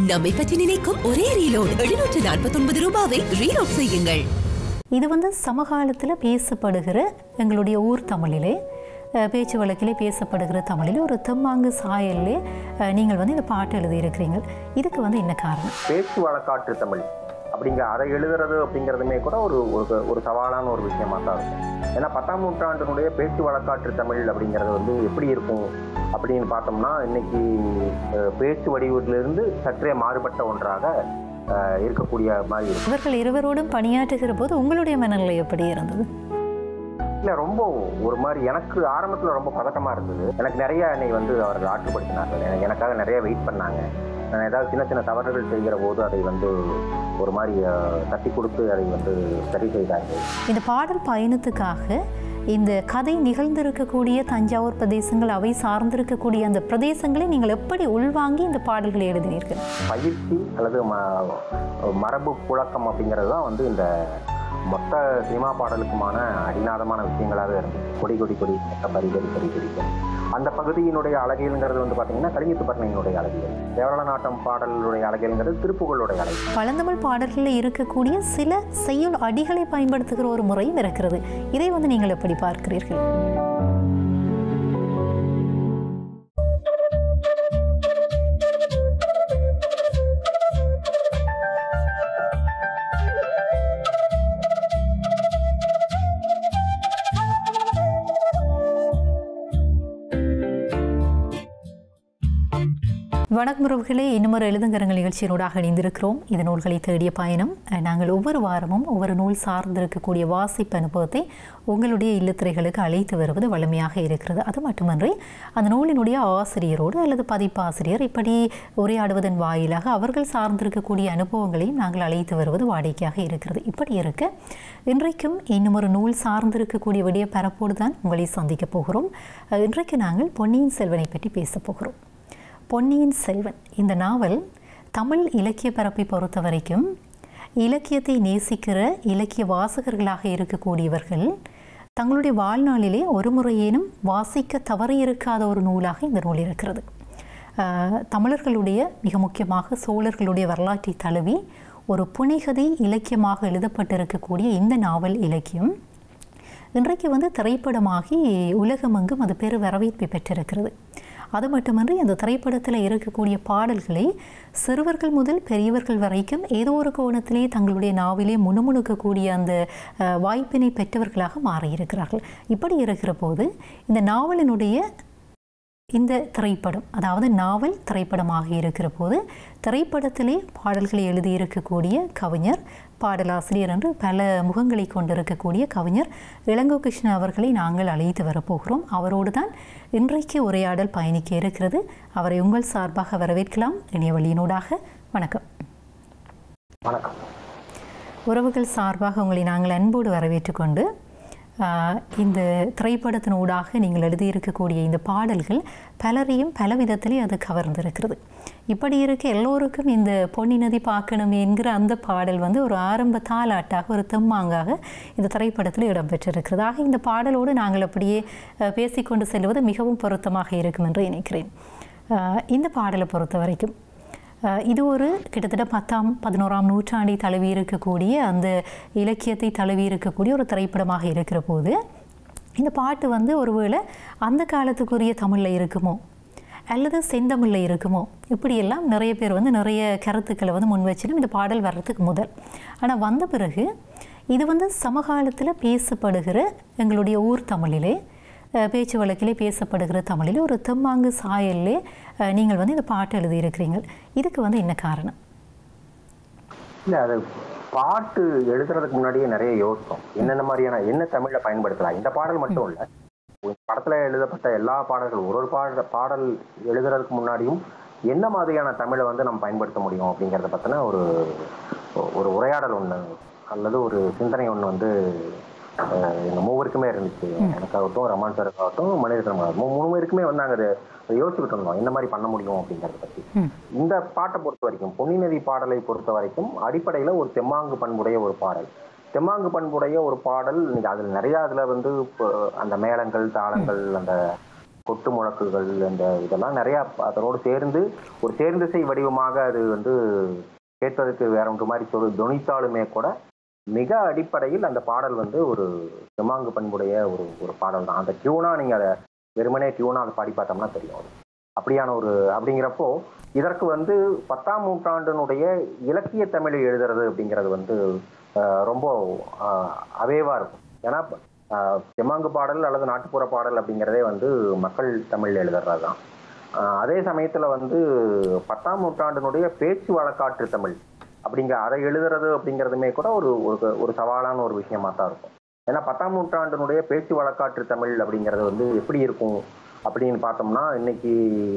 நம்மை பற்றி நினைக்கும் ஒரே ரீலோட் 749 ரூபாவை ரீலோட் செய்யுங்கள். இது சமகாலத்தில் பேசப்படுகிற எங்களுடைய ஊர் தமிழிலே பேச்சு வழக்கிலே பேசப்படுகிற தமிழில் ஒரு தெம்மாங்கு சாயல்லே நீங்கள் இந்த பாட்டு எழுதியிருக்கிறீங்க. இதுக்கு என்ன காரணம்? பேச்சு வழக்காற்று தமிழ் அப்படிங்கிற அதை எழுதுறது அப்படிங்கிறதுமே கூட ஒரு ஒரு சவாலான ஒரு விஷயமா தான் இருக்கும். ஏன்னா 10ஆம் நூற்றாண்டினுடைய பேச்சு வழக்காற்று தமிழ் அப்படிங்கிறது எப்படி இருக்கும் அப்படின்னு பார்த்தோம்னா, இன்னைக்கு பேச்சு வடிவத்திலிருந்து சற்றே மாறுபட்ட ஒன்றாக இருக்கக்கூடிய மாதிரி இருக்கும். இவர்கள் இருவரோடும் பணியாற்றுகிற போது உங்களுடைய மனநிலை எப்படி இருந்தது? இல்லை, ரொம்ப ஒரு மாதிரி எனக்கு ஆரம்பத்தில் ரொம்ப பதட்டமாக இருந்தது. எனக்கு நிறைய என்னை அவர்கள் ஆற்றுப்படுத்தினார்கள். எனக்காக நிறைய வெயிட் பண்ணாங்க. நான் ஏதாவது சின்ன சின்ன தவறுகள் செய்கிற போது அதை ஒரு மாதிரி தட்டி கொடுத்து அதை சரி செய்தாங்க. இந்த பாடல் பயணத்துக்காக இந்த கதை நிகழ்ந்திருக்கக்கூடிய தஞ்சாவூர் பிரதேசங்கள், அவை சார்ந்திருக்கக்கூடிய அந்த பிரதேசங்களை நீங்கள் எப்படி உள்வாங்கி இந்த பாடல்களை எழுதினீர்கள்? பயிற்சி அல்லது மரபு புழக்கம் அப்படிங்கிறது தான் இந்த மொத்த சினிமா பாடலுக்குமான அடிநாதமான விஷயங்களாகவே இருந்தது. கொடி கொடி கொடி பரிகரி பரிகரிக்க அந்த பகுதியினுடைய அழகியல்ங்கிறது பார்த்தீங்கன்னா கலிங்கத்து பட்டணையினுடைய அழகியல், தேவராள நாட்டம் பாடலுடைய அழகியல்ங்கிறது திருப்புகளுடைய அழகியல். பழந்தமிழ் பாடல்களில் இருக்கக்கூடிய சில செய்யுள் அடிகளை பயன்படுத்துகிற ஒரு முறையும் இருக்கிறது. இதை நீங்கள் எப்படி பார்க்கிறீர்கள்? வணக்கம் உறவுகளே, இன்னும் ஒரு எழுதுங்கரங்கள் நிகழ்ச்சியினூடாக இணைந்திருக்கிறோம். இது நூல்களை தேடிய பயணம். நாங்கள் ஒவ்வொரு வாரமும் ஒவ்வொரு நூல் சார்ந்திருக்கக்கூடிய வாசிப்பு அனுபவத்தை உங்களுடைய இல்லத்திரைகளுக்கு அழைத்து வருவது வலிமையாக இருக்கிறது. அது மட்டுமன்றி அந்த நூலினுடைய ஆசிரியரோடு அல்லது பதிப்பாசிரியர் இப்படி உரையாடுவதன் வாயிலாக அவர்கள் சார்ந்திருக்கக்கூடிய அனுபவங்களையும் நாங்கள் அழைத்து வருவது வாடிக்கையாக இருக்கிறது. இப்படி இருக்க இன்றைக்கும் இன்னும் ஒரு நூல் சார்ந்திருக்கக்கூடிய விடிய பரப்போடு தான் உங்களை சந்திக்கப் போகிறோம். இன்றைக்கு நாங்கள் பொன்னியின் செல்வனை பற்றி பேசப் போகிறோம். பொன்னியின் செல்வன் இந்த நாவல் தமிழ் இலக்கிய பரப்பை பொறுத்த வரைக்கும் இலக்கியத்தை நேசிக்கிற இலக்கிய வாசகர்களாக இருக்கக்கூடியவர்கள் தங்களுடைய வாழ்நாளிலே ஒரு முறையேனும் வாசிக்க தவறியிருக்காத ஒரு நூலாக இந்த நூல் இருக்கிறது. தமிழர்களுடைய மிக முக்கியமாக சோழர்களுடைய வரலாற்றை தழுவி ஒரு புனைகதை இலக்கியமாக எழுதப்பட்டிருக்கக்கூடிய இந்த நாவல் இலக்கியம் இன்றைக்கு திரைப்படமாகி உலகமெங்கும் அது பெரு வரவேற்பை பெற்றிருக்கிறது. அது மட்டுமன்றி அந்த திரைப்படத்தில் இருக்கக்கூடிய பாடல்களை சிறுவர்கள் முதல் பெரியவர்கள் வரைக்கும் ஏதோ ஒரு கோணத்திலே தங்களுடைய நாவிலே முணுமுணுக்கக்கூடிய அந்த வாய்ப்பினை பெற்றவர்களாக மாறியிருக்கிறார்கள். இப்படி இருக்கிற போது இந்த நாவலினுடைய இந்த திரைப்படம், அதாவது நாவல் திரைப்படமாக இருக்கிற போது திரைப்படத்திலே பாடல்களை எழுதியிருக்கக்கூடிய கவிஞர், பாடலாசிரியர் என்று பல முகங்களை கொண்டிருக்கக்கூடிய கவிஞர் இளங்கோ கிருஷ்ணன் அவர்களை நாங்கள் அழைத்து வரப்போகிறோம். அவரோடு தான் இன்றைக்கு உரையாடல் பயணிக்க இருக்கிறது. அவரை உங்கள் சார்பாக வரவேற்கலாம் இணைய வழியினூடாக. வணக்கம். வணக்கம். உறவுகள் சார்பாக உங்களை நாங்கள் அன்போடு வரவேற்றுக்கொண்டு இந்த திரைப்படத்தினூடாக நீங்கள் எழுதியிருக்கக்கூடிய இந்த பாடல்கள் பலரையும் பல விதத்திலே அது கவர்ந்திருக்கிறது. இப்படி இருக்க எல்லோருக்கும் இந்த பொன்னி நதி பார்க்கணும் என்கிற அந்த பாடல் ஒரு ஆரம்ப தாலாட்டாக, ஒரு தெம்மாங்காக இந்த திரைப்படத்தில் இடம்பெற்றிருக்கிறது. ஆக இந்த பாடலோடு நாங்கள் அப்படியே பேசிக்கொண்டு செல்வது மிகவும் பொருத்தமாக இருக்கும் என்று நினைக்கிறேன். இந்த பாடலை பொறுத்த வரைக்கும் இது ஒரு கிட்டத்தட்ட 10ஆம் 11ஆம் நூற்றாண்டை தழுவி இருக்கக்கூடிய அந்த இலக்கியத்தை தழுவி இருக்கக்கூடிய ஒரு திரைப்படமாக இருக்கிற போது இந்த பாட்டு ஒருவேளை அந்த காலத்துக்குரிய தமிழில் இருக்குமோ அல்லது செந்தமிழில் இருக்குமோ, இப்படியெல்லாம் நிறைய பேர் நிறைய கருத்துக்களை முன் வச்சிடும் இந்த பாடல் வர்றதுக்கு முதல். ஆனால் வந்த பிறகு இது சமகாலத்தில் பேசப்படுகிற எங்களுடைய ஊர் தமிழிலே, பேச்சு வழக்கிலே பேசப்படுகிற தமிழில் ஒரு தெம்மாங்கு சாயல்லே நீங்கள் இந்த பாட்டு எழுதியிருக்கிறீங்க. இதுக்கு என்ன காரணம்? இல்லை, அது பாட்டு எழுதுறதுக்கு முன்னாடியே நிறைய யோசித்தோம். என்னென்ன மாதிரியான என்ன தமிழை பயன்படுத்தலாம். இந்த பாடல் மட்டும் இல்லை, படத்தில் எழுதப்பட்ட எல்லா பாடல்களும் ஒரு பாடல் எழுதுறதுக்கு முன்னாடியும் என்ன மாதிரியான தமிழை நம்ம பயன்படுத்த முடியும் அப்படிங்கிறத பற்றின ஒரு உரையாடல் ஒன்று அல்லது ஒரு சிந்தனை ஒன்று எங்கள் மூவருக்குமே இருந்துச்சு. எனக்காகட்டும், ரமான் சாருக்காகட்டும், மணிரத்னம், 3 பேருக்குமே நாங்கள் அதை யோசிச்சுக்கிட்டு இருந்தோம் என்ன மாதிரி பண்ண முடியும் அப்படிங்கிறத பற்றி. இந்த பாட்டை பொறுத்த வரைக்கும், பொன்னி நதி பாடலை பொறுத்த வரைக்கும் அடிப்படையில் ஒரு தெம்மாங்கு பண்புடைய ஒரு பாடல். தெம்மாங்கு பண்புடைய ஒரு பாடல். அதில் நிறையா அதில் அந்த மேளங்கள், தாளங்கள், அந்த கொட்டு முழக்குகள் அந்த இதெல்லாம் நிறைய அதனோடு சேர்ந்து ஒரு சேர்ந்திசை வடிவமாக அது வந்து கேட்பதற்கு வேற ஒன்று மாதிரி தொனித்தாலுமே கூட மிக அடிப்படையில் அந்த பாடல் வந்து ஒரு தெம்மாங்கு பண்புடைய ஒரு பாடல் தான். அந்த டியூனா நீங்க அதை வெறுமனே டியூனா அதை பாடி பார்த்தோம்னா தெரியும். அப்படியான அப்படிங்கிறப்போ இதற்கு வந்து 10ஆம் நூற்றாண்டினுடைய இலக்கிய தமிழை எழுதுறது அப்படிங்கிறது வந்து ரொம்ப அவேவா இருக்கும். ஏன்னா தெம்மாங்கு பாடல் அல்லது நாட்டுப்புற பாடல் அப்படிங்கிறதே வந்து மக்கள் தமிழ் எழுதுறது தான். அதே சமயத்துல வந்து 10ஆம் நூற்றாண்டினுடைய பேச்சு வழக்காற்று தமிழ் அதை எழுதுறது அப்படிங்கிறதுமே கூட ஒரு சவாலான ஒரு விஷயமா தான் இருக்கும். ஏன்னா 10ஆம் நூற்றாண்டினுடைய பேச்சு வழக்காற்று தமிழ் அப்படிங்கிறது வந்து எப்படி இருக்கும் அப்படின்னு பார்த்தோம்னா, இன்னைக்கு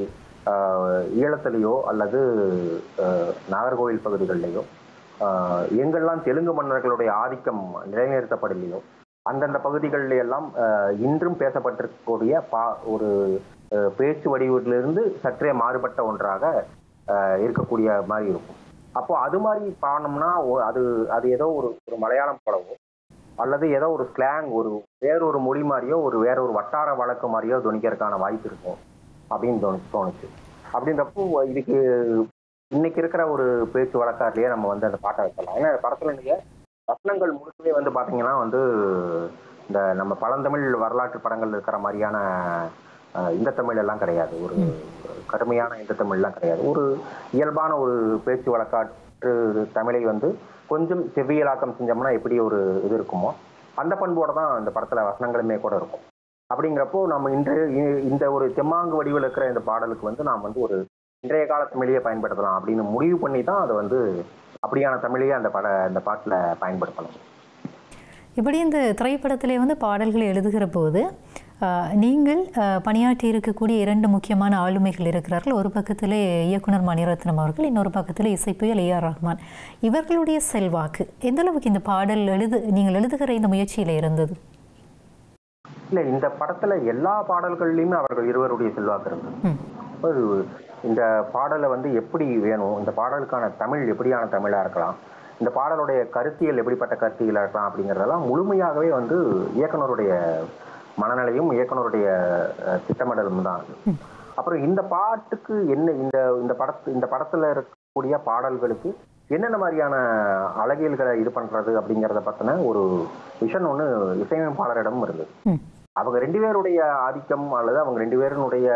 ஈழத்திலேயோ அல்லது நாகர்கோவில் பகுதிகளிலேயோ எங்கெல்லாம் தெலுங்கு மன்னர்களுடைய ஆதிக்கம் நிலைநிறுத்தப்படலையோ அந்தந்த பகுதிகளில் எல்லாம் இன்றும் பேசப்பட்டிருக்கக்கூடிய ஒரு பேச்சு வடிவத்திலிருந்து சற்றே மாறுபட்ட ஒன்றாக இருக்கக்கூடிய மாதிரி இருக்கும். அப்போ அது மாதிரி பாடணும்னா அது ஏதோ ஒரு மலையாளம் போலவோ அல்லது ஏதோ ஒரு ஸ்லாங் வேறொரு மொழி மாதிரியோ வேறொரு வட்டார வழக்கு மாதிரியோ துணிக்கிறதுக்கான வாய்ப்பு இருக்கும் அப்படின்னு தோணுச்சு. அப்படின்றப்போ இதுக்கு இன்னைக்கு இருக்கிற ஒரு பேச்சு வழக்காட்டிலேயே நம்ம வந்து அந்த பாட்டை வைக்கலாம். ஏன்னா படத்துல நீங்க வசனங்கள் முழுக்கவே வந்து பாத்தீங்கன்னா வந்து இந்த நம்ம பழந்தமிழ் வரலாற்று படங்கள் இருக்கிற மாதிரியான இந்த தமிழ் எல்லாம் கிடையாது. ஒரு கடுமையான இந்த தமிழ்லாம் கிடையாது. ஒரு இயல்பான ஒரு பேச்சு வழக்காற்று தமிழை வந்து கொஞ்சம் செவ்வியலாக்கம் செஞ்சோம்னா எப்படி ஒரு இது இருக்குமோ அந்த பண்போட தான் இந்த படத்துல வசனங்களுமே கூட இருக்கும். அப்படிங்கிறப்போ நம்ம இந்த ஒரு தெம்மாங்கு வடிவில் இருக்கிற இந்த பாடலுக்கு வந்து நாம் வந்து ஒரு இன்றைய கால தமிழையே பயன்படுத்தலாம் அப்படின்னு முடிவு பண்ணி தான் அதை வந்து அப்படியான தமிழையே அந்த பாட்டில் பயன்படுத்தணும். இப்படி இந்த திரைப்படத்திலே வந்து பாடல்களை எழுதுகிற போது நீங்கள் பணியாற்றி இருக்கக்கூடிய 2 முக்கியமான ஆளுமைகள் இருக்கிறார்கள். ஒரு பக்கத்திலே இயக்குனர் மணிரத்னம் அவர்கள், இன்னொரு பக்கத்தில் இசைப்புயல் AR ரஹ்மான். இவர்களுடைய செல்வாக்கு எந்த அளவுக்கு இந்த பாடல் நீங்கள் எழுதுகிற இந்த முயற்சியில் இருந்தது? இல்லை, இந்த படத்துல எல்லா பாடல்கள்லையுமே அவர்கள் இருவருடைய செல்வாக்கு இருந்தது. இந்த பாடலை வந்து எப்படி வேணும், இந்த பாடலுக்கான தமிழ் எப்படியான தமிழா இருக்கலாம், இந்த பாடலுடைய கருத்தியல் எப்படிப்பட்ட கருத்தியலா இருக்கலாம் அப்படிங்கிறதெல்லாம் முழுமையாகவே வந்து இயக்குனருடைய மனநிலையும் இயக்குனருடைய திட்டமிடலும் தான். அப்புறம் இந்த பாட்டுக்கு என்ன இந்த படத்துல இருக்கக்கூடிய பாடல்களுக்கு என்னென்ன மாதிரியான அழகியல்களை இது பண்றது அப்படிங்கிறத பத்தின ஒரு விஷன் ஒன்று இசையமைப்பாளரிடம் இருந்தது. அவங்க 2 பேருடைய ஆதிக்கம் அல்லது அவங்க 2 பேருடைய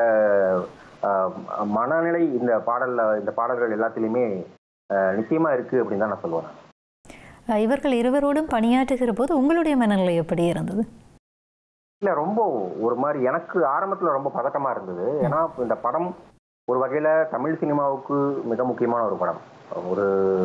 மனநிலை இந்த பாடல்கள் எல்லாத்திலையுமே நிச்சயமா இருக்கு அப்படின்னு தான் நான் சொல்லுவேன். இவர்கள் இருவரோடும் பணியாற்றுகிற போது உங்களுடைய மனநிலை எப்படி இருந்தது? இல்ல, ரொம்ப ஒரு மாதிரி எனக்கு ஆரம்பத்துல ரொம்ப பதட்டமா இருந்தது. ஏன்னா இந்த படம் ஒரு வகையில தமிழ் சினிமாவுக்கு மிக முக்கியமான ஒரு படம். ஒரு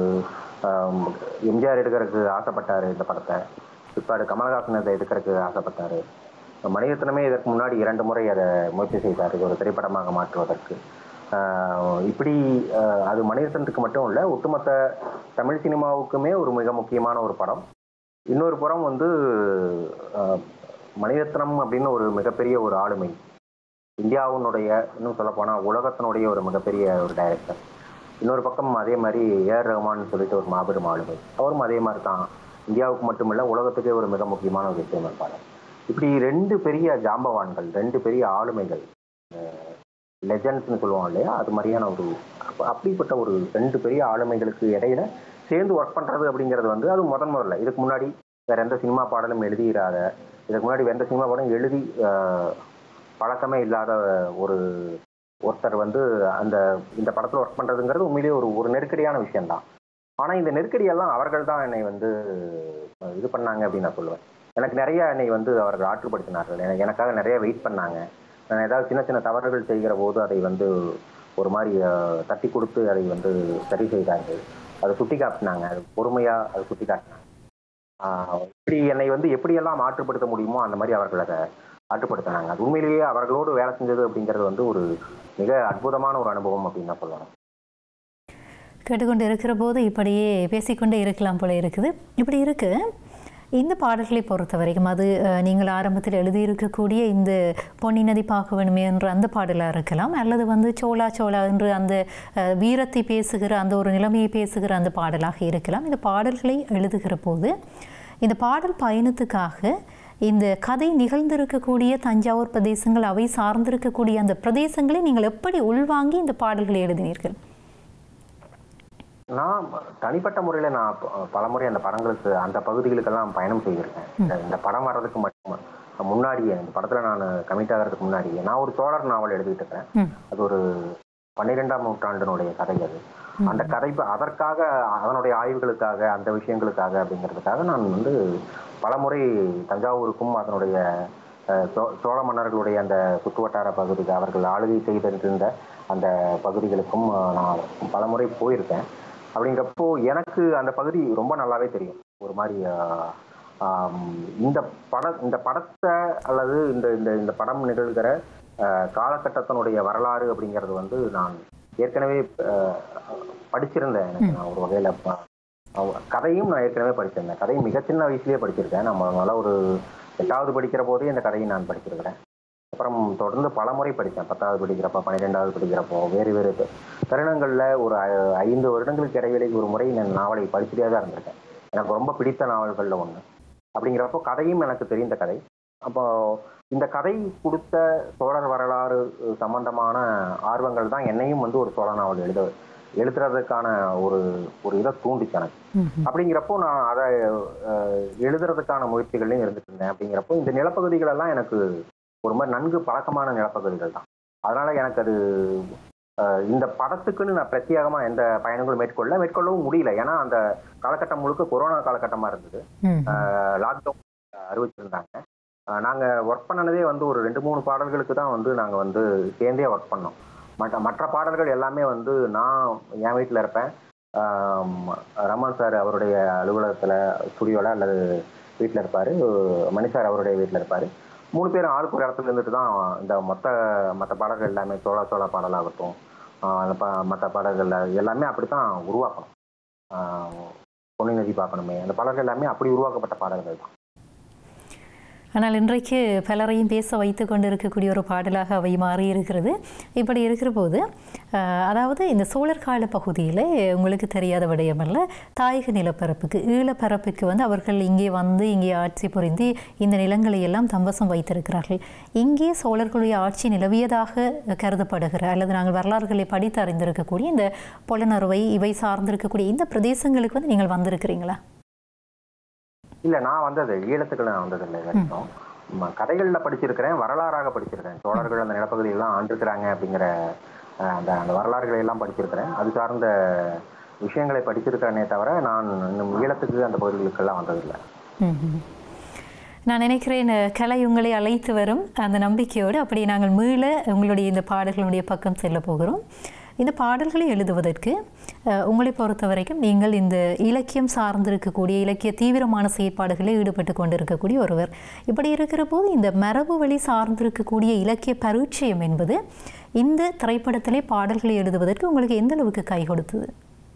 எம்ஜிஆர் எடுக்கிறதுக்கு ஆசைப்பட்டாரு இந்த படத்தை, இப்ப கமலஹாசன் அதை எடுக்கிறதுக்கு ஆசைப்பட்டாரு. மணிரத்னமே இதற்கு முன்னாடி 2 முறை அதை முயற்சி செய்தார் ஒரு திரைப்படமாக மாற்றுவதற்கு. இப்படி அது மணிரத்னத்துக்கு மட்டும் இல்லை, ஒட்டுமொத்த தமிழ் சினிமாவுக்குமே ஒரு மிக முக்கியமான ஒரு படம். இன்னொரு புறம் வந்து மணிரத்னம் அப்படின்னு ஒரு மிகப்பெரிய ஒரு ஆளுமை, இந்தியாவினுடைய இன்னும் சொல்ல போனா உலகத்தினுடைய ஒரு மிகப்பெரிய ஒரு டைரக்டர். இன்னொரு பக்கம் அதே மாதிரி AR ரஹ்மான் சொல்லிட்டு ஒரு மாபெரும் ஆளுமை, அவரும் அதே மாதிரி தான் இந்தியாவுக்கு மட்டுமில்ல உலகத்துக்கே ஒரு மிக முக்கியமான ஒரு இசையமைப்பாளர். இப்படி 2 பெரிய ஜாம்பவான்கள், 2 பெரிய ஆளுமைகள், லெஜண்ட்ஸ்னு சொல்லுவோம் இல்லையா, அது மாதிரியான அப்படிப்பட்ட ஒரு 2 பெரிய ஆளுமைகளுக்கு இடையில சேர்ந்து ஒர்க் பண்றது அப்படிங்கிறது வந்து அது முதல்ல இதுக்கு முன்னாடி வேற எந்த சினிமா பாடலும் எழுதிடாத, இதுக்கு முன்னாடி வேற எந்த சினிமா பாடம் எழுதி பழக்கமே இல்லாத ஒருத்தர் வந்து இந்த படத்துல ஒர்க் பண்றதுங்கிறது உண்மையிலேயே ஒரு நெருக்கடியான விஷயம்தான். ஆனா இந்த நெருக்கடியெல்லாம் அவர்கள் தான் என்னை வந்து இது பண்ணாங்க அப்படின்னு நான் சொல்லுவேன். எனக்கு நிறைய என்னை வந்து அவர்கள் ஆற்றுப்படுத்தினார்கள். எனக்காக நிறைய வெயிட் பண்ணாங்க. நான் ஏதாவது சின்ன சின்ன தவறுகள் செய்கிற போது அதை வந்து ஒரு மாதிரி தட்டி கொடுத்து அதை வந்து சரி செய்தார்கள். அதை சுட்டி காட்டினாங்க, அது பொறுமையா அதை சுட்டி காட்டினாங்க. இப்படி என்னை வந்து எப்படியெல்லாம் ஆற்றுப்படுத்த முடியுமோ அந்த மாதிரி அவர்கள் அதை ஆற்றுப்படுத்தினாங்க. அது உண்மையிலேயே அவர்களோடு வேலை செஞ்சது அப்படிங்கிறது வந்து ஒரு மிக அற்புதமான ஒரு அனுபவம் அப்படின்னு தான் சொல்லணும். கேட்டுக்கொண்டு இருக்கிற போது இப்படியே பேசிக்கொண்டே இருக்கலாம் போல இருக்குது. இப்படி இருக்கு இந்த பாடல்களை பொறுத்த வரைக்கும், அது நீங்கள் ஆரம்பத்தில் எழுதியிருக்கக்கூடிய இந்த பொன்னி நதி பார்க்க வேணுமே என்ற அந்த பாடலாக இருக்கலாம், அல்லது வந்து சோலா சோலா என்று அந்த வீரத்தை பேசுகிற அந்த ஒரு நிலைமையை பேசுகிற அந்த பாடலாக இருக்கலாம். இந்த பாடல்களை எழுதுகிற போது இந்த பாடல் பயணத்துக்காக இந்த கதை நிகழ்ந்திருக்கக்கூடிய தஞ்சாவூர் பிரதேசங்கள் அவை சார்ந்திருக்கக்கூடிய அந்த பிரதேசங்களை நீங்கள் எப்படி உள்வாங்கி இந்த பாடல்களை எழுதினீர்கள்? நான் தனிப்பட்ட முறையில நான் பலமுறை அந்த படங்களுக்கு அந்த பகுதிகளுக்கெல்லாம் பயணம் செய்திருக்கேன். இந்த படம் வர்றதுக்கு மட்டும் முன்னாடியே, இந்த படத்துல நான் கமிட் ஆகிறதுக்கு முன்னாடியே நான் ஒரு சோழர் நாவல் எழுதிட்டு இருக்கேன். அது ஒரு 12ஆம் நூற்றாண்டினுடைய கதை. அது அந்த கதை அதற்காக, அதனுடைய ஆய்வுகளுக்காக, அந்த விஷயங்களுக்காக அப்படிங்கிறதுக்காக நான் பலமுறை தஞ்சாவூருக்கும் அதனுடைய சோழ மன்னர்களுடைய அந்த சுற்றுவட்டார பகுதிக்கு, அவர்கள் ஆளுகை செய்திருந்த அந்த பகுதிகளுக்கும் நான் பலமுறை போயிருக்கேன். அப்படிங்கிறப்போ எனக்கு அந்த பகுதி ரொம்ப நல்லாவே தெரியும். ஒரு மாதிரி இந்த படத்தை அல்லது இந்த படம் நிகழ்கிற காலகட்டத்தினுடைய வரலாறு அப்படிங்கிறது நான் ஏற்கனவே படிச்சிருந்தேன். எனக்கு நான் ஒரு வகையில கதையும் நான் ஏற்கனவே படிச்சிருந்தேன். கதையும் மிக சின்ன வயசுலயே படிச்சிருக்கேன். நம்ம அதனால ஒரு 8வது படிக்கிற போதே இந்த கதையை நான் படிச்சிருக்கிறேன். அப்புறம் தொடர்ந்து பலமுறை படித்தேன். 10வது படிக்கிறப்ப, 12வது படிக்கிறப்போ, வேறு வேறு தருணங்கள்ல ஒரு 5 வருடங்களுக்கு இடைவெளிக்கு ஒரு முறை நான் நாவலை படிச்சுட்டே தான் இருந்திருக்கேன். எனக்கு ரொம்ப பிடித்த நாவல்கள்ல ஒன்று. அப்படிங்கிறப்போ கதையும் எனக்கு தெரிந்த கதை. அப்போ இந்த கதை கொடுத்த சோழர் வரலாறு சம்பந்தமான ஆர்வங்கள் தான் என்னையும் ஒரு சோழ நாவல் எழுதுறதுக்கான ஒரு இதை தூண்டிச்சு எனக்கு. அப்படிங்கிறப்போ நான் அதை எழுதுறதுக்கான முயற்சிகளையும் இருந்துட்டு இருந்தேன். அப்படிங்கிறப்போ இந்த நிலப்பகுதிகள் எல்லாம் எனக்கு ஒரு மாதிரி நன்கு பழக்கமான நிலப்பகுதிகள் தான். அதனால எனக்கு அது இந்த படத்துக்குன்னு நான் பிரத்யேகமா எந்த பயணங்களும் மேற்கொள்ளவும் முடியல. ஏன்னா அந்த காலகட்டம் முழுக்க கொரோனா காலகட்டமா இருந்தது. லாக்டவுன் அறிவிச்சிருந்தாங்க. நாங்க ஒர்க் பண்ணனதே ஒரு 2-3 பாடல்களுக்கு தான் நாங்க சேர்ந்தே ஒர்க் பண்ணோம். மற்ற பாடல்கள் எல்லாமே நான் என் வீட்டில் இருப்பேன். ரமன் சார் அவருடைய அலுவலகத்துல ஸ்டுடியோல அல்லது வீட்டில் இருப்பாரு. மணி சார் அவருடைய வீட்டில் இருப்பாரு. 3 பேரும் ஆளுக்கு ஒரு இடத்துல இருந்துட்டு தான் இந்த மற்ற பாடல்கள் எல்லாமே சோழ பாடலாகட்டும், மற்ற பாடல்கள் எல்லாமே அப்படித்தான் உருவாக்கணும். பொன்னி நதி பார்க்கணுமே, அந்த பாடல்கள் எல்லாமே அப்படி உருவாக்கப்பட்ட பாடல்கள் தான். ஆனால் இன்றைக்கு பலரையும் பேச வைத்து கொண்டு இருக்கக்கூடிய ஒரு பாடலாக அவை மாறி இருக்கிறது. இப்படி இருக்கிற போது அதாவது இந்த சோழர் கால பகுதியில் உங்களுக்கு தெரியாத விடயமல்ல, தாயக நிலப்பரப்புக்கு, ஈழப்பரப்புக்கு அவர்கள் இங்கே இங்கே ஆட்சி புரிந்து இந்த நிலங்களை எல்லாம் தம்பசம் வைத்திருக்கிறார்கள். இங்கே சோழர்களுடைய ஆட்சி நிலவியதாக கருதப்படுகிற அல்லது நாங்கள் வரலாறுகளை படித்து அறிந்திருக்கக்கூடிய இந்த பொலனறுவை இவை சார்ந்திருக்கக்கூடிய இந்த பிரதேசங்களுக்கு நீங்கள் வந்திருக்கிறீங்களா? இல்ல, நான் வந்தது ஈழத்துக்கு நான் வந்ததில்லை. வரைக்கும் கதைகள்ல படிச்சிருக்கிறேன், வரலாறாக படிச்சிருக்கேன். சோழர்கள் அந்த நிலப்பகுதியெல்லாம் ஆண்டிருக்கிறாங்க அப்படிங்கிற அந்த வரலாறுகளை எல்லாம் படிச்சிருக்கிறேன். அது சார்ந்த விஷயங்களை படிச்சிருக்கிறேனே தவிர நான் இன்னும் ஈழத்துக்கு அந்த பகுதிகளுக்கெல்லாம் வந்ததில்லை. நான் நினைக்கிறேன் கலை உங்களை அழைத்து வரும் அந்த நம்பிக்கையோடு அப்படி நாங்கள் மீள உங்களுடைய இந்த பாடல்களுடைய பக்கம் செல்ல போகிறோம். இந்த பாடல்களை எழுதுவதற்கு உங்களை பொறுத்த வரைக்கும் நீங்கள் இந்த இலக்கியம் சார்ந்திருக்கக்கூடிய இலக்கிய தீவிரமான செயற்பாடுகளில் ஈடுபட்டு கொண்டிருக்கக்கூடிய ஒருவர். இப்படி இருக்கிற போது இந்த மரபு வழி சார்ந்திருக்கக்கூடிய இலக்கிய பரிச்சயம் என்பது இந்த திரைப்படத்திலே பாடல்களை எழுதுவதற்கு உங்களுக்கு எந்த அளவுக்கு கை கொடுத்தது?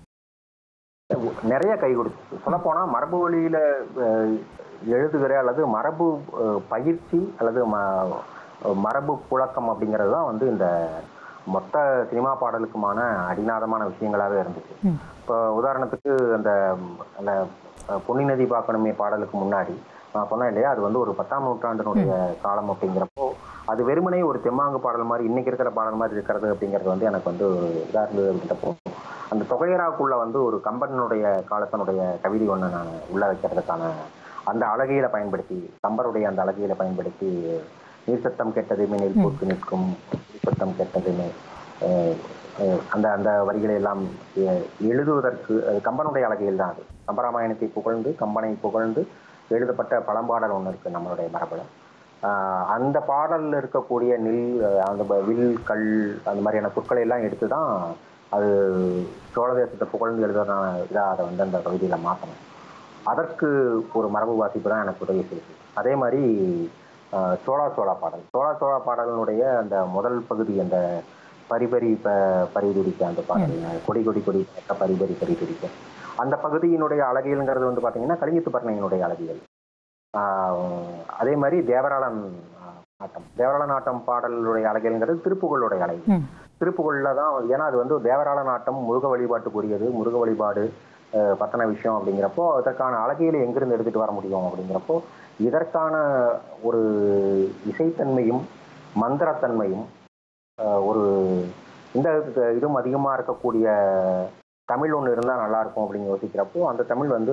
நிறைய கை கொடுத்து சொல்லப்போனா மரபு வழியில எழுதுகிற அல்லது மரபு பயிற்சி அல்லது மரபு புழக்கம் அப்படிங்கிறது தான் இந்த மொத்த சினிமா பாடலுக்குமான அடிநாதமான விஷயங்களாகவே இருந்துச்சு. இப்போ உதாரணத்துக்கு அந்த பொன்னி நதி பார்க்கணுமே பாடலுக்கு முன்னாடி நான் சொன்னேன் இல்லையா, அது ஒரு 10ஆம் நூற்றாண்டினுடைய காலம். அப்படிங்கிறப்போ அது வெறுமனே ஒரு தெம்மாங்கு பாடல் மாதிரி, இன்னைக்கு இருக்கிற பாடல் மாதிரி இருக்கிறது அப்படிங்கிறது எனக்கு இதாக இருந்தது. அப்படின்றப்போ அந்த தொகையராவுக்குள்ள ஒரு கம்பனுடைய காலத்தினுடைய கவிதை ஒன்று நான் உள்ள வைக்கிறதுக்கான அந்த அழகியலை பயன்படுத்தி, கம்பருடைய அந்த அழகியலை பயன்படுத்தி, நீர் சத்தம் கெட்டதுமே நெல் போட்டு நிற்கும், சத்தம் கெட்டதுமே, அந்த அந்த வரிகளை எல்லாம் எழுதுவதற்கு கம்பனுடைய அழகியல் தான் அது. கம்பராமாயணத்தை புகழ்ந்து, கம்பனை புகழ்ந்து எழுதப்பட்ட பழம்பாடல் ஒன்று இருக்கு நம்மளுடைய மரபுல. அந்த பாடலில் இருக்கக்கூடிய அந்த வில், கல், அந்த மாதிரியான சொற்களை எல்லாம் எடுத்து தான் அது சோழ தேசத்தை புகழ்ந்து எழுதுறதுனால இதாக அதை அந்த பகுதியில் மாற்றணும். அதற்கு ஒரு மரபு வாசிப்பு தான் எனக்கு உதவி செய்யுது. அதே மாதிரி சோழா பாடலினுடைய அந்த முதல் பகுதி, அந்த பரிபரி பரிதுடிக்க அந்த பாடல், கொடி கொடி கொடி பரிபரி பரிதுடிக்க, அந்த பகுதியினுடைய அழகியல்ங்கிறது பார்த்தீங்கன்னா கலிங்கத்து பரணையினுடைய அழகியல். அதே மாதிரி தேவராள நாட்டம் பாடலுடைய அழகியல்ங்கிறது திருப்புகழுடைய அழகியல். திருப்புகழ்ல தான், ஏன்னா அது தேவராள நாட்டம் முருக வழிபாட்டுக்குரியது. முருக வழிபாடு பத்தின விஷயம் அப்படிங்கிறப்போ இதற்கான அழகியலை எங்கிருந்து எடுத்துட்டு வர முடியும் அப்படிங்கிறப்போ இதற்கான ஒரு இசைத்தன்மையும் மந்திரத்தன்மையும் ஒரு இந்த இதுவும் அதிகமாக இருக்கக்கூடிய தமிழ் ஒன்று இருந்தால் நல்லா இருக்கும் அப்படின்னு யோசிக்கிறப்போ அந்த தமிழ் வந்து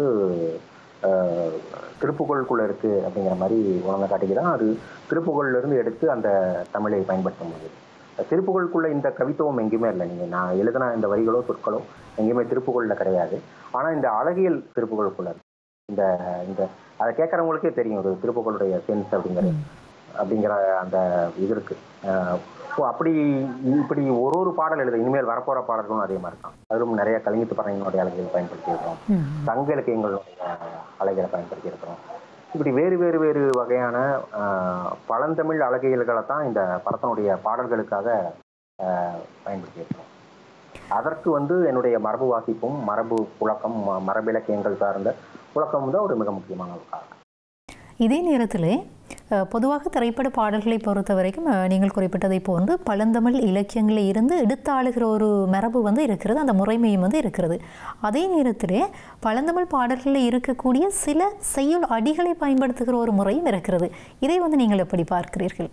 திருப்புகழுக்குள்ள இருக்கு அப்படிங்கிற மாதிரி உணர்ந்து காட்டிக்கிறான். அது திருப்புகழ்ல இருந்து எடுத்து அந்த தமிழை பயன்படுத்த முடியுது. திருப்புகழுக்குள்ள இந்த கவித்துவம் எங்கேயுமே இல்லை. நீங்க நான் எழுதின இந்த வரிகளோ சொற்களோ எங்கேயுமே திருப்புகழ்ல கிடையாது. ஆனா இந்த அழகியல் திருப்புகழுக்குள்ள இந்த இந்த அதை கேட்கறவங்களுக்கே தெரியும் இது திருப்புகழுடைய சென்ஸ் அப்படிங்கிற அந்த இது இருக்கு. அப்படி இப்படி ஒரு பாடல் எழுத இனிமேல் வரப்போற பாடல்களும் அதே மாதிரி தான். அதிலும் நிறைய கலிங்கத்து பறவைகளுடைய அழகியல் பயன்படுத்தி இருக்கிறோம், சங்க இலக்கியங்களுடைய அழகியலை பயன்படுத்தி இருக்கிறோம். இப்படி வேறு வேறு வேறு வகையான பழந்தமிழ் அழகியல்களை தான் இந்த படத்தினுடைய பாடல்களுக்காக பயன்படுத்தி இருக்கிறோம். அதற்கு என்னுடைய மரபு வாசிப்பும் மரபு புழக்கம் மரபிலக்கியங்கள் சார்ந்த புழக்கம் தான் ஒரு மிக முக்கியமான ஒரு காரணம். இதே நேரத்தில் பொதுவாக திரைப்பட பாடல்களை பொறுத்த வரைக்கும் நீங்கள் குறிப்பிட்டதை போன்று பழந்தமிழ் இலக்கியங்களில் இருந்து எடுத்தாளுகிற ஒரு மரபு இருக்கிறது, அந்த முறைமையும் இருக்கிறது. அதே நேரத்தில் பழந்தமிழ் பாடல்களில் இருக்கக்கூடிய சில செய்யுள் அடிகளை பயன்படுத்துகிற ஒரு முறையும் இருக்கிறது. இதை நீங்கள் எப்படி பார்க்கிறீர்கள்?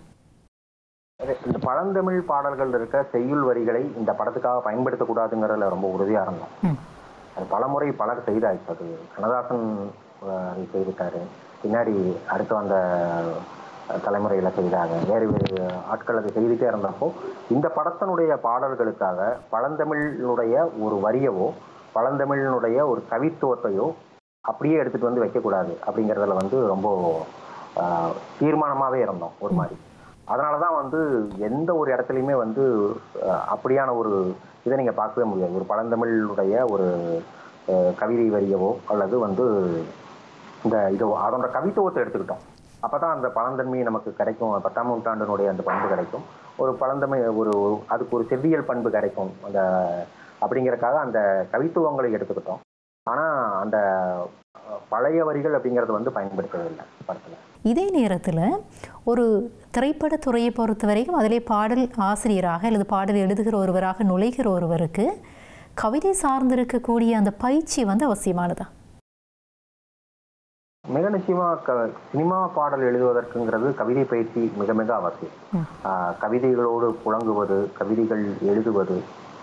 இந்த பழந்தமிழ் பாடல்கள் இருக்க செய்யுள் வரிகளை இந்த படத்துக்காக பயன்படுத்தக்கூடாதுங்கிறதுல ரொம்ப உறுதியாக இருந்தோம். அது பலமுறை பலர் செய்தாச்சு. அது கண்ணதாசன் செய்துட்டாரு, பின்னாடி அடுத்து வந்த தலைமுறையில செய்தாங்க, வேறு வேறு ஆட்கள் அதை செய்துட்டே இருந்தப்போ இந்த படத்தினுடைய பாடல்களுக்காக பழந்தமிழினுடைய ஒரு வரியவோ பழந்தமிழினுடைய ஒரு கவித்துவத்தையோ அப்படியே எடுத்துட்டு வைக்கக்கூடாது அப்படிங்கிறதுல ரொம்ப தீர்மானமாகவே இருந்தோம் ஒரு மாதிரி. அதனாலதான் எந்த ஒரு இடத்துலையுமே அப்படியான ஒரு இதை நீங்க பார்க்கவே முடியாது. ஒரு பழந்தமிழுடைய ஒரு கவிதை வரியவோ அல்லது இந்த இதோ அதோட கவித்துவத்தை எடுத்துக்கிட்டோம். அப்பதான் அந்த பழந்தன்மை நமக்கு கிடைக்கும். 10ஆம் நூற்றாண்டினுடைய அந்த பண்பு கிடைக்கும். ஒரு பழந்தமிழ் அதுக்கு ஒரு செவ்வியல் பண்பு கிடைக்கும் அந்த அப்படிங்கறக்காக அந்த கவித்துவங்களை எடுத்துக்கிட்டோம். ஆனா அந்த பழைய வரிகள் அப்படிங்கறது பயன்படுத்தவில்லை படத்துல. இதே நேரத்தில் ஒரு திரைப்பட துறையை பொறுத்த வரைக்கும் அதிலே பாடல் ஆசிரியராக அல்லது பாடல் எழுதுகிற ஒருவராக நுழைகிற ஒருவருக்கு கவிதை சார்ந்திருக்கக்கூடிய அந்த பயிற்சி அவசியமானதா? மிக நிச்சயமா சினிமா பாடல் எழுதுவதற்குங்கிறது கவிதை பயிற்சி மிக மிக அவசியம். கவிதைகளோடு புழங்குவது, கவிதைகள் எழுதுவது,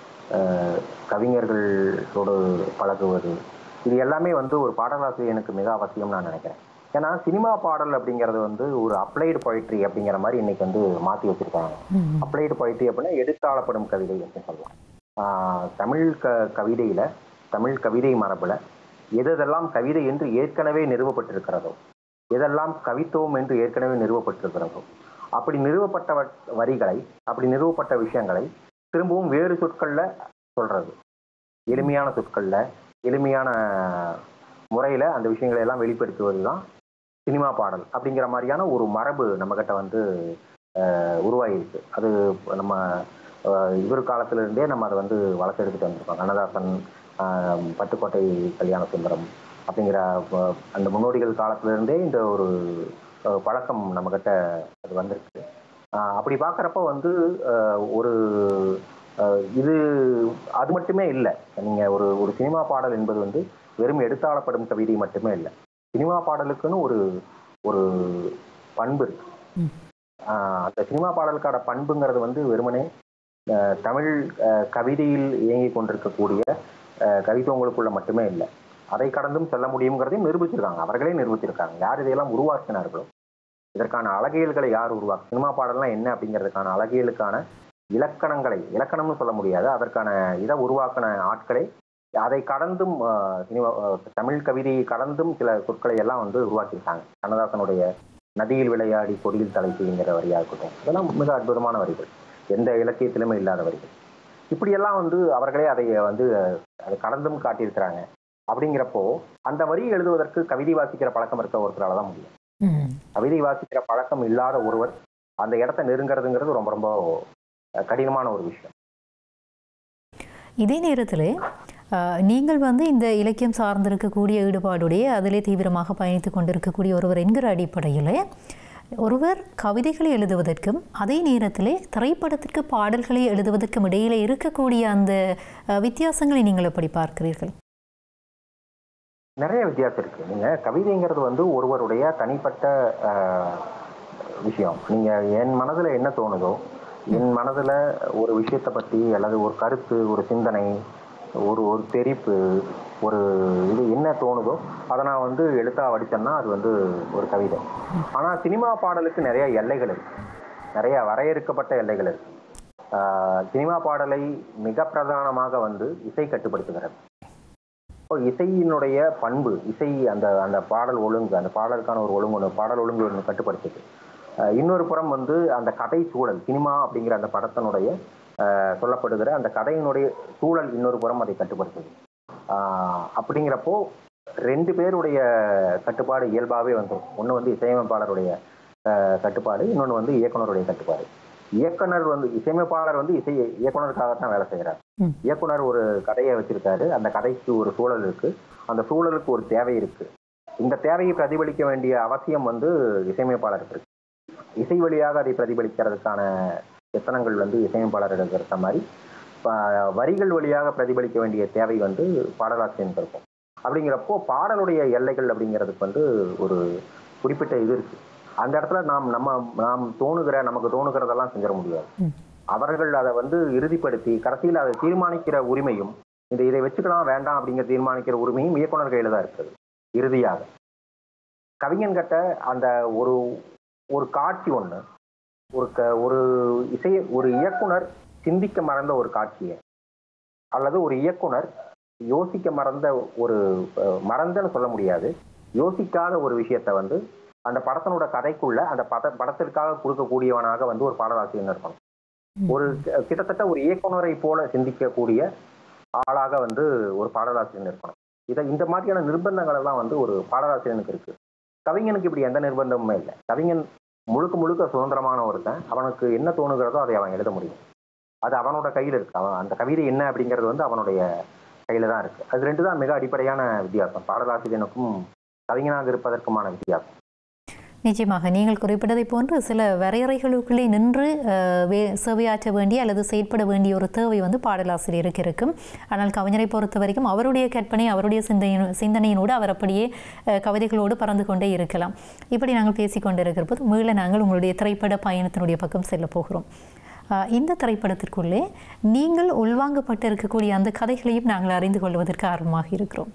கவிஞர்களோடு பழகுவது, இது எல்லாமே ஒரு பாடலாசிரியனுக்கு மிக அவசியம் நான் நினைக்கிறேன். ஏன்னா சினிமா பாடல் அப்படிங்கிறது ஒரு அப்ளைடு பொயிட்ரி அப்படிங்கிற மாதிரி இன்னைக்கு மாற்றி வச்சிருக்காங்க. அப்ளைடு பொயிட்ரி அப்படின்னா எடுத்தாளப்படும் கவிதை அப்படின்னு சொல்லலாம். தமிழ் கவிதையில தமிழ் கவிதை மரபுல எதெல்லாம் கவிதை என்று ஏற்கனவே நிறுவப்பட்டிருக்கிறதோ, எதெல்லாம் கவித்துவம் என்று ஏற்கனவே நிறுவப்பட்டிருக்கிறதோ, அப்படி நிறுவப்பட்ட வரிகளை அப்படி நிறுவப்பட்ட விஷயங்களை திரும்பவும் வேறு சொற்கள்ல சொல்றது, எளிமையான சொற்கள்ல எளிமையான முறையில அந்த விஷயங்களை எல்லாம் வெளிப்படுத்துவதுதான் சினிமா பாடல் அப்படிங்கிற மாதிரியான ஒரு மரபு நம்ம கிட்ட உருவாயிருக்கு. அது நம்ம இவர் காலத்துல இருந்தே நம்ம அதை வளர்த்தெடுத்துட்டு வந்திருக்கோம். கண்ணதாசன், பட்டுக்கோட்டை கல்யாண சுந்தரம் அப்படிங்கிற அந்த முன்னோடிகள் காலத்துல இருந்தே இந்த ஒரு பழக்கம் நம்ம கிட்ட அது வந்திருக்கு. அப்படி பார்க்குறப்ப ஒரு இது அது மட்டுமே இல்லை. நீங்க ஒரு சினிமா பாடல் என்பது வெறும் எடுத்தாளப்படும் கவிதை மட்டுமே இல்லை. சினிமா பாடலுக்குன்னு ஒரு பண்பு இருக்கு. அந்த சினிமா பாடலுக்கான பண்புங்கிறது வெறுமனே தமிழ் கவிதையில் இயங்கி கொண்டிருக்கக்கூடிய கவித்துவங்களுக்குள்ள மட்டுமே இல்லை, அதை கடந்தும் செல்ல முடியுங்கிறதையும் நிரூபிச்சிருக்காங்க. அவர்களே நிரூபிச்சிருக்காங்க. யார் இதையெல்லாம் உருவாக்கினார்களோ, இதற்கான அழகியல்களை யார் உருவாக்கு, சினிமா பாடல்லாம் என்ன அப்படிங்கிறதுக்கான அழகியலுக்கான இலக்கணம்னு சொல்ல முடியாது, அதற்கான இதை உருவாக்கின ஆட்களை அதை கடந்தும் சினிமா தமிழ் கவிதையை கடந்தும் சில சொற்களை எல்லாம் உருவாக்கியிருக்காங்க. கண்ணதாசனுடைய நதியில் விளையாடி கொடியில் தலை செய்கிற வரியா இருக்கட்டும், இதெல்லாம் மிக அற்புதமான வரிகள், எந்த இலக்கியத்திலுமே இல்லாத வரிகள். இப்படியெல்லாம் அவர்களே அதை அதை கடந்தும் காட்டியிருக்கிறாங்க. அப்படிங்கிறப்போ அந்த வரி எழுதுவதற்கு கவிதை வாசிக்கிற பழக்கம் இருக்க ஒருத்தரால தான் முடியும். கவிதை வாசிக்கிற பழக்கம் இல்லாத ஒருவர் அந்த இடத்தை நெருங்கிறதுங்கிறது ரொம்ப ரொம்ப கடினமான ஒரு விஷயம். இதே நேரத்தில் நீங்கள் இந்த இலக்கியம் சார்ந்திருக்கக்கூடிய ஈடுபாடுடைய அதிலே தீவிரமாக பயணித்து கொண்டிருக்கக்கூடிய ஒருவர் என்கிற அடிப்படையில் ஒருவர் கவிதைகளை எழுதுவதற்கும் அதே நேரத்தில் திரைப்படத்திற்கு பாடல்களை எழுதுவதற்கும் இடையிலே இருக்கக்கூடிய அந்த வித்தியாசங்களை நீங்கள் எப்படி பார்க்கிறீர்கள்? நிறைய வித்தியாசம் இருக்கு. நீங்க கவிதைங்கிறது வந்து ஒருவருடைய தனிப்பட்ட விஷயம். நீங்க என் மனதுல என்ன தோணுதோ, என் மனதுல ஒரு விஷயத்தை பத்தி அல்லது ஒரு கருத்து, ஒரு சிந்தனை, ஒரு ஒரு தெரிப்பு, ஒரு இது என்ன தோணுதோ அதை நான் வந்து எழுத்தா வடிச்சேன்னா அது வந்து ஒரு கவிதை. ஆனா சினிமா பாடலுக்கு நிறைய எல்லைகள் இருக்கு, நிறைய வரையறுக்கப்பட்ட எல்லைகள் இருக்கு. சினிமா பாடலை மிக பிரதானமாக வந்து இசை கட்டுப்படுத்துகிறது. இசையினுடைய பண்பு, இசை அந்த அந்த பாடல் ஒழுங்கு, அந்த பாடலுக்கான ஒரு ஒழுங்கு, பாடல் ஒழுங்கு ஒன்று கட்டுப்படுத்துது. இன்னொரு புறம் வந்து அந்த கதை சூழல், சினிமா அப்படிங்கிற அந்த படத்தினுடைய சொல்லப்படுகிற அந்த கதையினுடைய சூழல் இன்னொரு புறம் அதை கட்டுப்படுத்துது. அப்படிங்கிறப்போ ரெண்டு பேருடைய கட்டுப்பாடு இயல்பாகவே வந்துடும். ஒன்று வந்து இசையமைப்பாளருடைய கட்டுப்பாடு, இன்னொன்று வந்து இயக்குனருடைய கட்டுப்பாடு. இயக்குனர் வந்து இசையமைப்பாளர் வந்து இயக்குனருக்காகத்தான் வேலை செய்கிறார். இயக்குனர் ஒரு கதையை வச்சிருக்காரு, அந்த கதைக்கு ஒரு சூழல் இருக்கு, அந்த சூழலுக்கு ஒரு தேவை இருக்கு. இந்த தேவையை பிரதிபலிக்க வேண்டிய அவசியம் வந்து இசையமைப்பாளருக்கு இருக்கு. இசை வழியாக அதை பிரதிபலிக்கிறதுக்கான எத்தனங்கள் வந்து இசையமைப்பாளருக்கு இருக்க மாதிரி வரிகள் வழியாக பிரதிபலிக்க வேண்டிய தேவை வந்து பாடலாசிரியனுக்கு இருக்கும். அப்படிங்கிறப்போ பாடலுடைய எல்லைகள் அப்படிங்கிறதுக்கு வந்து ஒரு குறிப்பிட்ட இது இருக்கு. அந்த இடத்துல நாம் நமக்கு தோணுகிறதெல்லாம் செஞ்சிட முடியாது. அவர்கள் அதை வந்து இறுதிப்படுத்தி கடைசியில் அதை தீர்மானிக்கிற உரிமையும், இதை வச்சுக்கலாம் வேண்டாம் அப்படிங்கிற தீர்மானிக்கிற உரிமையும் இயக்குனர் கையில தான் இருக்குது. இறுதியாக கவிஞன் கிட்ட அந்த ஒரு ஒரு காட்சி ஒண்ணு, ஒரு இயக்குனர் சிந்திக்க மறந்த ஒரு காட்சியை அல்லது ஒரு இயக்குனர் யோசிக்க மறந்தன்னு சொல்ல முடியாது, யோசிக்காத ஒரு விஷயத்த வந்து அந்த படத்தினோட கதைக்குள்ள அந்த படத்திற்காக கொடுக்கக்கூடியவனாக வந்து ஒரு பாடலாசிரியர் இருக்கணும். ஒரு கிட்டத்தட்ட ஒரு இயக்குனரை போல சிந்திக்கக்கூடிய ஆளாக வந்து ஒரு பாடலாசிரியர் இருக்கணும். இந்த மாதிரியான நிர்பந்தங்கள் எல்லாம் வந்து ஒரு பாடலாசிரியனுக்கு இருக்கு. கவிஞனுக்கு இப்படி எந்த நிர்பந்தமுமே இல்லை. கவிஞன் முழுக்க முழுக்க சுதந்திரமான ஒருத்தன். அவனுக்கு என்ன தோணுகிறதோ அதை அவன் எழுத முடியும். அது அவனோட கையில் இருக்கு. அவன் அந்த கவிதை என்ன அப்படிங்கிறது வந்து அவனுடைய கையில தான் இருக்கு. அது ரெண்டு தான் மிக அடிப்படையான வித்தியாசம், பாடலாசிரியனுக்கும் கவிஞனாக இருப்பதற்குமான வித்தியாசம். நிச்சயமாக நீங்கள் குறிப்பிட்டதை போன்று சில வரையறைகளுக்குள்ளே நின்று சேவையாற்ற வேண்டிய அல்லது செயற்பட வேண்டிய ஒரு தேவை வந்து பாடலாசிரியருக்கு இருக்கும். ஆனால் கவிஞரை பொறுத்த வரைக்கும் அவருடைய கற்பனை, அவருடைய சிந்தனையினோடு அவர் அப்படியே கவிதைகளோடு பறந்து கொண்டே இருக்கலாம். இப்படி நாங்கள் பேசிக்கொண்டு இருக்கிற போது மீள நாங்கள் உங்களுடைய திரைப்பட பயணத்தினுடைய பக்கம் செல்ல போகிறோம். இந்த திரைப்படத்திற்குள்ளே நீங்கள் உள்வாங்கப்பட்டு இருக்கக்கூடிய அந்த கதைகளையும் நாங்கள் அறிந்து கொள்வதற்கு ஆர்வமாக இருக்கிறோம்.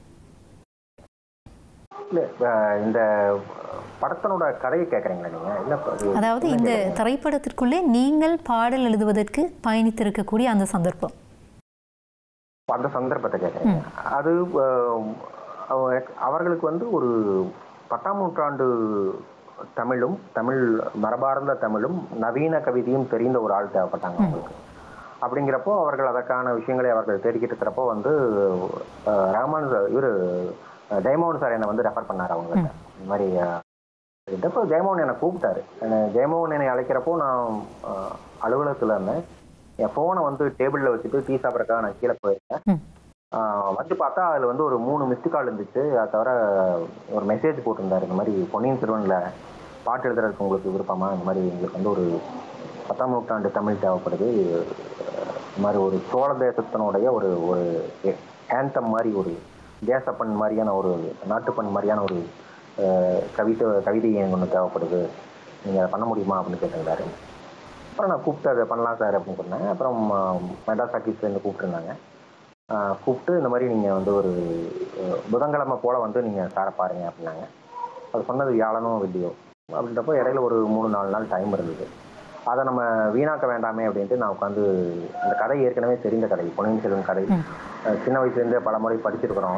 இந்த படத்தினோட கதையை கேட்குறீங்களா நீங்க? அதாவது இந்த திரைப்படத்திற்குள்ளே நீங்கள் பாடல் எழுதுவதற்கு பயணித்திருக்கக்கூடிய அந்த சந்தர்ப்பம், அந்த சந்தர்ப்பத்தை கேட்குறீங்க. அது அவர்களுக்கு வந்து ஒரு 10ஆம் நூற்றாண்டு தமிழும், தமிழ் மரபார்ந்த தமிழும், நவீன கவிதையும் தெரிந்த ஒரு ஆள் தேவைப்பட்டாங்க அவங்களுக்கு. அப்படிங்கிறப்போ அவர்கள் அதற்கான விஷயங்களை அவர்கள் தேடிக்கிட்டு இருக்கிறப்போ வந்து ரஹ்மான் இவர் ஜெயமோகன் சார் என்னை வந்து ரெஃபர் பண்ணார் அவங்கள்ட்ட. இந்த மாதிரி இப்போ ஜெயமோகன் என்னை கூப்பிட்டாரு. ஜெயமோகன் என்னை அழைக்கிறப்போ நான் அலுவலகத்தில் இருந்தேன். என் ஃபோனை வந்து டேபிளில் வச்சுட்டு டீ சாப்பிட்றதுக்காக நான் கீழே போயிருக்கேன். வந்து பார்த்தா அதில் வந்து ஒரு 3 மிஸ்டு கால் இருந்துச்சு. அது தவிர ஒரு மெசேஜ் போட்டிருந்தாரு, இந்த மாதிரி பொன்னியின் செல்வனில் பாட்டு எழுதுறதுக்கு உங்களுக்கு விருப்பமா, இந்த மாதிரி எங்களுக்கு வந்து ஒரு 10ஆம் நூற்றாண்டு தமிழ் தேவைப்படுது, இந்த மாதிரி ஒரு சோழ தேசத்தினுடைய ஒரு ஒரு ஆந்தம் மாதிரி, ஒரு தேசப்பண் மாதிரியான, ஒரு நாட்டுப்பண் மாதிரியான ஒரு கவிதை எனக்கு ஒன்று தேவைப்படுது, நீங்கள் அதை பண்ண முடியுமா அப்படின்னு கேட்டிருந்தாரு. அப்புறம் நான் கூப்பிட்டு அதை பண்ணலாம் சார் அப்படின்னு சொன்னேன். அப்புறம் மெட்ராஸ் ஆர்டிஸ்ட்லேருந்து கூப்பிட்டுருந்தாங்க. கூப்பிட்டு இந்த மாதிரி நீங்கள் வந்து ஒரு புதன்கிழமை போல் வந்து நீங்கள் சாரை பாருங்க அப்படின்னாங்க. அது சொன்னது வியாழனும் வெள்ளியோ. அப்படின்றப்போ இடையில ஒரு 3-4 நாள் டைம் இருந்தது. அதை நம்ம வீணாக்க வேண்டாமே அப்படின்ட்டு நான் உட்காந்து, அந்த கதை ஏற்கனவே தெரிந்த கதை, பொன்னியின் செல்வன் கதை, சின்ன வயசுலேருந்தே பல முறை படிச்சிருக்கிறோம்.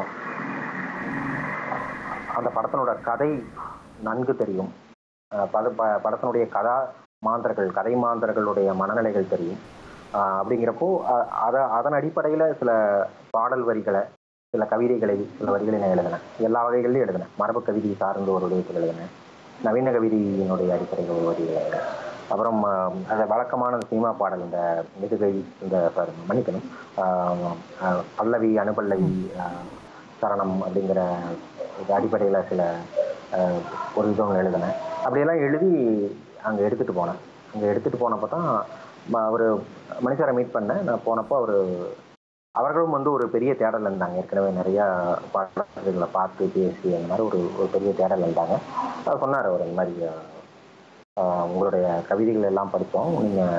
அந்த படத்தினோட கதை நன்கு தெரியும். படத்தினுடைய கதை மாந்தர்களுடைய மனநிலைகள் தெரியும். அப்படிங்கிறப்போ அதன் அடிப்படையில் சில பாடல் வரிகளை, சில கவிதைகளை, சில வரிகளை நான் எழுதினேன். எல்லா வகைகள்லையும் எழுதினேன். மரபு கவிதை சார்ந்த ஒரு விடயத்தில் எழுதினேன், நவீன கவிதையினுடைய அடிப்படையில் ஒரு வரி எழுதினேன். அப்புறம் அந்த வழக்கமான சினிமா பாடல், இந்த மிதுகை, இந்த மன்னிக்கணும், பல்லவி, அனுபல்லவி, சரணம் அப்படிங்கிற அடிப்படையில் சில ஒரு விதம் எழுதினேன். அப்படியெல்லாம் எழுதி அங்கே எடுத்துகிட்டு போனேன். அங்கே எடுத்துகிட்டு போனப்போ தான் அவர் மணிசாரை மீட் பண்ணேன். நான் போனப்போ அவர் அவர்களும் வந்து ஒரு பெரிய தேடல் இருந்தாங்க. ஏற்கனவே நிறைய பாடல்களை பார்த்து பேசி அந்த மாதிரி ஒரு பெரிய தேடல் இருந்தாங்க. அவர் சொன்னார், அவர் இந்த மாதிரி உங்களுடைய கவிதைகள் எல்லாம் படித்தோம்,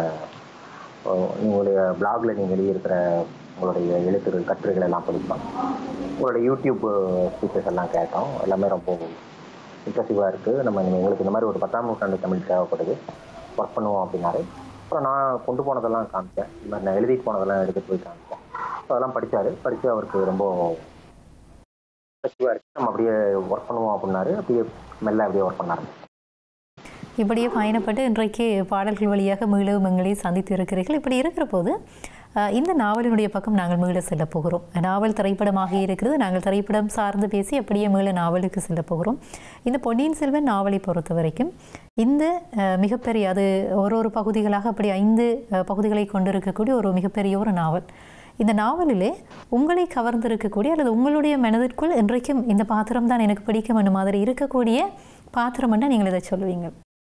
உங்களுடைய பிளாக்ல நீங்கள் எழுதியிருக்கிற உங்களுடைய எழுத்துக்கள் கட்டுரைகள் எல்லாம் படித்தோம், உங்களுடைய யூடியூப் ஸ்பீச்சர்ஸ் எல்லாம் கேட்டோம், எல்லாமே ரொம்ப இன்ட்ரெஸ்டிவாக இருக்குது, எங்களுக்கு இந்த மாதிரி ஒரு 10ஆம் நூற்றாண்டு தமிழ் தேவைப்படுது, ஒர்க் பண்ணுவோம் அப்படின்னாரு. அப்புறம் நான் கொண்டு போனதெல்லாம் காமிச்சேன், இந்த மாதிரி நான் எழுதிட்டு போனதெல்லாம் எடுத்துகிட்டு போய் காமிச்சேன். அதெல்லாம் படித்து அவருக்கு ரொம்ப இன்ட்ரெஸ்டிவாக இருக்குது, நம்ம அப்படியே ஒர்க் பண்ணுவோம் அப்படின்னாரு. அப்படியே மெல்ல அப்படியே ஒர்க் பண்ண ஆரம்பிச்சேன். இப்படியே பயணப்பட்டு இன்றைக்கு பாடல்கள் வழியாக மீளவும் எங்களை சந்தித்து இருக்கிறீர்கள். இப்படி இருக்கிற போது இந்த நாவலினுடைய பக்கம் நாங்கள் மீள செல்ல போகிறோம். நாவல் திரைப்படமாக இருக்கிறது, நாங்கள் திரைப்படம் சார்ந்து பேசி அப்படியே மீள நாவலுக்கு செல்ல போகிறோம். இந்த பொன்னியின் செல்வன் நாவலை பொறுத்த வரைக்கும் இந்த மிகப்பெரிய, அது ஒரு பகுதிகளாக அப்படி 5 பகுதிகளை கொண்டிருக்கக்கூடிய ஒரு மிகப்பெரிய ஒரு நாவல். இந்த நாவலிலே உங்களை கவர்ந்திருக்கக்கூடிய அல்லது உங்களுடைய மனதிற்குள் இன்றைக்கும் இந்த பாத்திரம் தான் எனக்கு பிடிக்கும் என்ன மாதிரி இருக்கக்கூடிய பாத்திரம் என்ன நீங்கள் இதை சொல்லுவீங்க?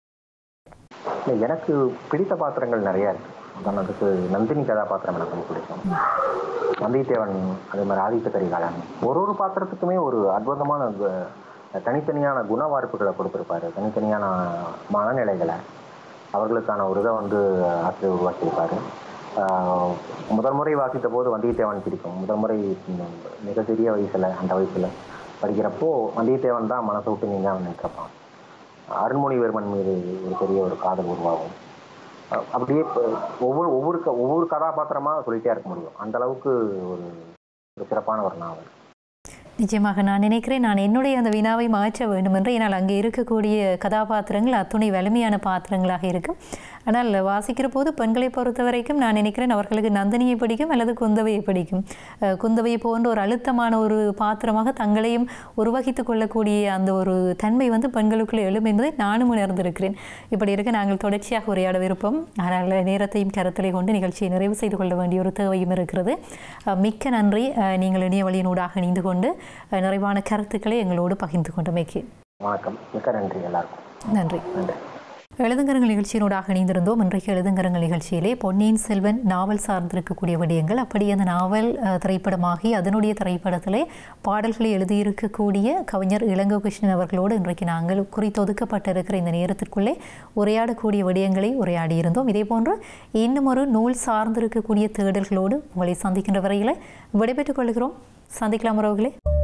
எனக்கு பிடித்த பாத்திரங்கள் நிறைய இருக்கு. உதாரணத்துக்கு நந்தினி கதாபாத்திரம் எனக்கு ரொம்ப பிடிக்கும், வந்தியத்தேவன், அதே மாதிரி ஆதித்த கரிகாலன். ஒரு பாத்திரத்துக்குமே ஒரு அற்புதமான தனித்தனியான குணவார்ப்புகளை கொடுத்துருப்பாரு, தனித்தனியான மனநிலைகளை, அவர்களுக்கான ஒரு இதை வந்து ஆசிரியர் உருவாக்கியிருப்பாரு. முதல் முறை வாசித்த போது வந்தியத்தேவன் பிடிக்கும். முதல் முறை மிக சிறிய வயசுல, அந்த வயசுல படிக்கிறப்போ வந்தியத்தேவன் தான் மனசை விட்டு நீங்க நினைக்கிறப்பான். அருண்மொழிவர்மன் மீது ஒரு பெரிய ஒரு காதல் உருவாகும். அப்படியே ஒவ்வொரு கதாபாத்திரமா சொல்லிட்டே இருக்க முடியும். அந்த அளவுக்கு ஒரு சிறப்பான ஒரு நாவல். நிச்சயமாக நான் நினைக்கிறேன், நான் என்னுடைய அந்த வினாவை மாற்ற வேண்டும் என்று. ஏன்னால் அங்கே இருக்கக்கூடிய கதாபாத்திரங்கள் அத்துணை வலிமையான பாத்திரங்களாக இருக்கும். ஆனால் வாசிக்கிற போது பெண்களை பொறுத்த வரைக்கும் நான் நினைக்கிறேன் அவர்களுக்கு நந்தினியை பிடிக்கும் அல்லது குந்தவையை பிடிக்கும். குந்தவையை போன்ற ஒரு அழுத்தமான ஒரு பாத்திரமாக தங்களையும் உருவகித்து கொள்ளக்கூடிய அந்த ஒரு தன்மை வந்து பெண்களுக்குள்ளே எழும் என்பதை நானும் உணர்ந்திருக்கிறேன். இப்படி இருக்க நாங்கள் தொடர்ச்சியாக உரையாட விருப்பம், ஆனால் நேரத்தையும் கருத்திலே கொண்டு நிகழ்ச்சியை நிறைவு செய்து கொள்ள வேண்டிய ஒரு தேவையும் இருக்கிறது. மிக்க நன்றி, நீங்கள் இணைய வழியினூடாக இணைந்து கொண்டு நிறைவான கருத்துக்களை எங்களோடு பகிர்ந்து கொண்டமைக்கு. வணக்கம், மிக்க நன்றி எல்லாருக்கும். நன்றி. எழுதுங்கரங்கள் நிகழ்ச்சியினூடாக இணைந்திருந்தோம். இன்றைக்கு எழுதுங்கரங்கள் நிகழ்ச்சியிலே பொன்னியின் செல்வன் நாவல் சார்ந்திருக்கக்கூடிய விடயங்கள், அப்படி அந்த நாவல் திரைப்படமாகி அதனுடைய திரைப்படத்திலே பாடல்களை எழுதியிருக்கக்கூடிய கவிஞர் இளங்கோ கிருஷ்ணன் அவர்களோடு இன்றைக்கு நாங்கள் குறித்தொதுக்கப்பட்டிருக்கிற இந்த நேரத்திற்குள்ளே உரையாடக்கூடிய விடயங்களை உரையாடியிருந்தோம். இதே போன்று இன்னும் ஒரு நூல் சார்ந்திருக்கக்கூடிய தேடல்களோடு உங்களை சந்திக்கின்ற வரையில் விடைபெற்றுக் கொள்கிறோம். சந்திக்கலாம் உறவுகளே.